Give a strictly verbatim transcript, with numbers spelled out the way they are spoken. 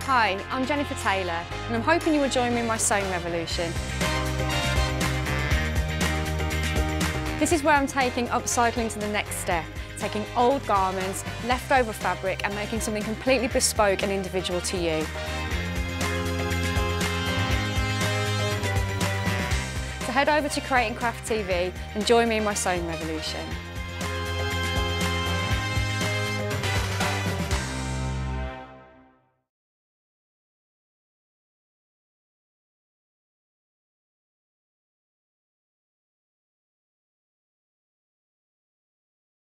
Hi, I'm Jenniffer Taylor and I'm hoping you will join me in my sewing revolution. This is where I'm taking upcycling to the next step, taking old garments, leftover fabric and making something completely bespoke and individual to you. So head over to Create and Craft T V and join me in my sewing revolution.